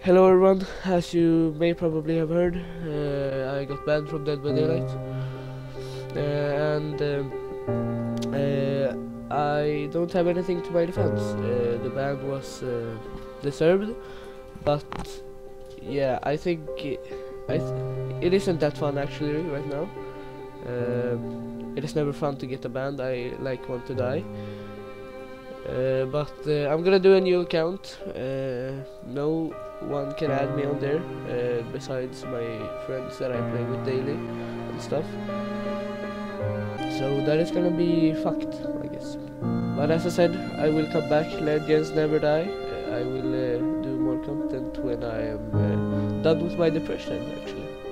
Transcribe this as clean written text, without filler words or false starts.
Hello everyone, as you may probably have heard, I got banned from Dead by Daylight, and I don't have anything to my defense. The ban was deserved, but yeah, I think it isn't that fun actually right now. It is never fun to get a ban. I want to die. But I'm gonna do a new account. No one can add me on there besides my friends that I play with daily and stuff. So that is gonna be fucked, I guess. But as I said, I will come back. Legends never die. I will do more content when I am done with my depression, actually.